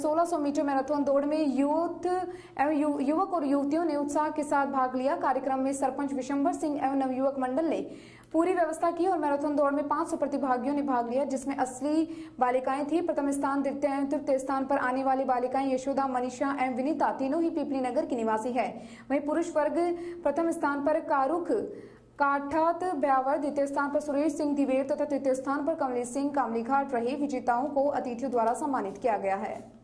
1600 metre marathon दौड़ में युवक और युवतियों ने उत्साह के साथ भाग लिया। कार्यक्रम में सरपंच विशंबर सिंह एवं नवयुवक मंडल ने पूरी व्यवस्था की और मैराथन दौड़ में 500 प्रतिभागियों ने भाग लिया, जिसमें 80 बालिकाएं थी। प्रथम स्थान, द्वितीय एवं तृतीय स्थान पर आने वाली बालिकाएं यशोदा, मनीषा एवं विनीता तीनों ही पिपली नगर की निवासी है। वहीं पुरुष वर्ग प्रथम स्थान पर कारुख काठात ब्यावर, द्वितीय स्थान पर सुरेश सिंह दिवेर तथा तृतीय स्थान पर कमलेश सिंह कामलीघाट रहे। विजेताओं को अतिथियों द्वारा सम्मानित किया गया है।